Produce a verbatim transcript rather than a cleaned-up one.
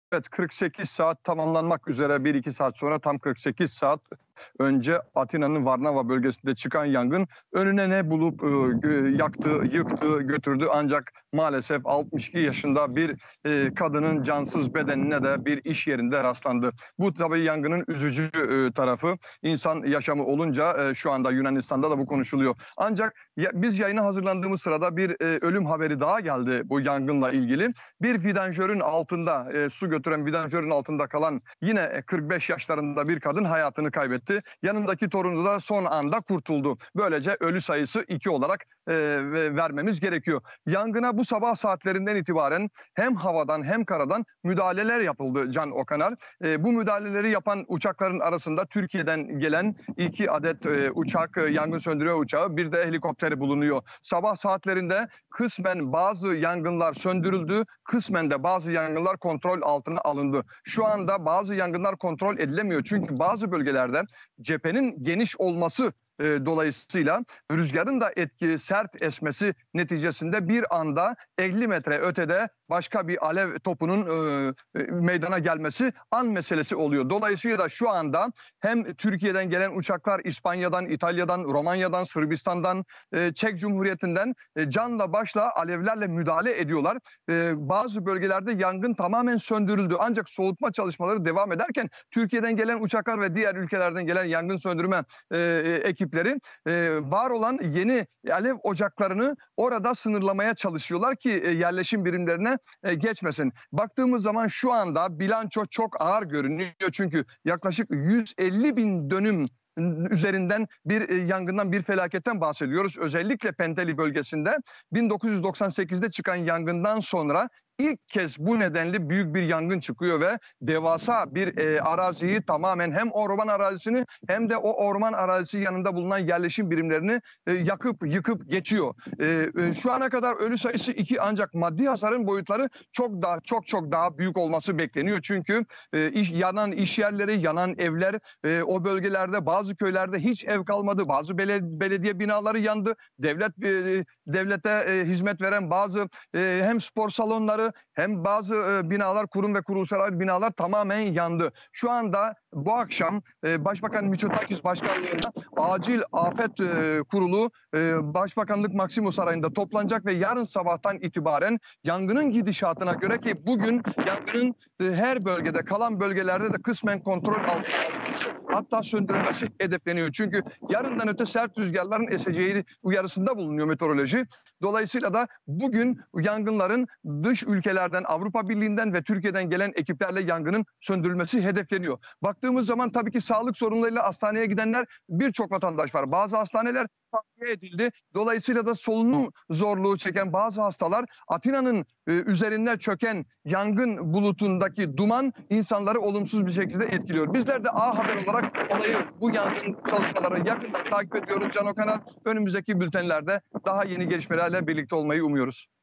Evet, kırk sekiz saat tamamlanmak üzere bir iki saat sonra tam kırk sekiz saat önce Atina'nın Varnava bölgesinde çıkan yangın önüne ne bulup ııı, yaktı, yıktı, götürdü ancak maalesef altmış iki yaşında bir, eee, kadının cansız bedenine de bir iş yerinde rastlandı. Bu tabii yangının üzücü, ııı, tarafı. İnsan yaşamı olunca, eee, şu anda Yunanistan'da da bu konuşuluyor. Ancak ya biz yayına hazırlandığımız sırada bir, eee, ölüm haberi daha geldi bu yangınla ilgili. Bir vidanjörün altında, eee, su götüren vidanjörün altında kalan yine, eee, kırk beş yaşlarında bir kadın hayatını kaybetti. Yanındaki torunu da son anda kurtuldu. Böylece ölü sayısı iki olarak, eee, ve vermemiz gerekiyor. Yangına bu sabah saatlerinden itibaren hem havadan hem karadan müdahaleler yapıldı Can Okaner. Eee, bu müdahaleleri yapan uçakların arasında Türkiye'den gelen iki adet, eee, uçak, eee, yangın söndürme uçağı, bir de helikopteri bulunuyor. Sabah saatlerinde kısmen bazı yangınlar söndürüldü, kısmen de bazı yangınlar kontrol altına alındı. Şu anda bazı yangınlar kontrol edilemiyor çünkü bazı bölgelerde cephenin geniş olması eee, dolayısıyla rüzgarın da etki sert esmesi neticesinde bir anda elli metre ötede başka bir alev topunun ııı, meydana gelmesi an meselesi oluyor. Dolayısıyla da şu anda hem Türkiye'den gelen uçaklar İspanya'dan, İtalya'dan, Romanya'dan, Sırbistan'dan, eee, Çek Cumhuriyeti'nden eee, canla başla alevlerle müdahale ediyorlar. Eee, bazı bölgelerde yangın tamamen söndürüldü. Ancak soğutma çalışmaları devam ederken Türkiye'den gelen uçaklar ve diğer ülkelerden gelen yangın söndürme eee, ekipleri eee, var olan yeni alev ocaklarını orada sınırlamaya çalışıyorlar ki eee, yerleşim birimlerine eee, geçmesin. Baktığımız zaman şu anda bilanço çok ağır görünüyor çünkü yaklaşık yüz elli bin dönüm üzerinden bir eee, yangından, bir felaketten bahsediyoruz. Özellikle Penteli bölgesinde bin dokuz yüz doksan sekizde çıkan yangından sonra ilk kez bu nedenli büyük bir yangın çıkıyor ve devasa bir eee, araziyi tamamen hem orman arazisini hem de o orman arazisi yanında bulunan yerleşim birimlerini eee, yakıp yıkıp geçiyor. Eee, eee, şu ana kadar ölü sayısı iki ancak maddi hasarın boyutları çok daha çok çok daha büyük olması bekleniyor. Çünkü eee, iş, yanan iş yerleri, yanan evler, eee, o bölgelerde bazı köylerde hiç ev kalmadı. Bazı bele, belediye binaları yandı. Devlet eee, devlete eee, hizmet veren bazı eee, hem spor salonları hem bazı eee, binalar, kurum ve kuruluşlar binalar tamamen yandı. Şu anda bu akşam eee, Başbakan Mitsotakis başkanlığında acil afet eee, kurulu eee, Başbakanlık Maximus Sarayı'nda toplanacak ve yarın sabahtan itibaren yangının gidişatına göre ki bugün yangının eee, her bölgede kalan bölgelerde de kısmen kontrol altına alınması hatta söndürülmesi hedefleniyor. Çünkü yarından öte sert rüzgarların eseceği uyarısında bulunuyor meteoroloji. Dolayısıyla da bugün yangınların dış ülkelerden, Avrupa Birliği'nden ve Türkiye'den gelen ekiplerle yangının söndürülmesi hedefleniyor. Baktığımız zaman tabii ki sağlık sorunlarıyla hastaneye gidenler birçok vatandaş var. Bazı hastaneler tahliye edildi. Dolayısıyla da solunum zorluğu çeken bazı hastalar Atina'nın e, üzerine çöken yangın bulutundaki duman insanları olumsuz bir şekilde etkiliyor. Bizler de A Haber olarak olayı bu yangın çalışmalarını yakından takip ediyoruz Can Okaner. Önümüzdeki bültenlerde daha yeni gelişmelerle birlikte olmayı umuyoruz.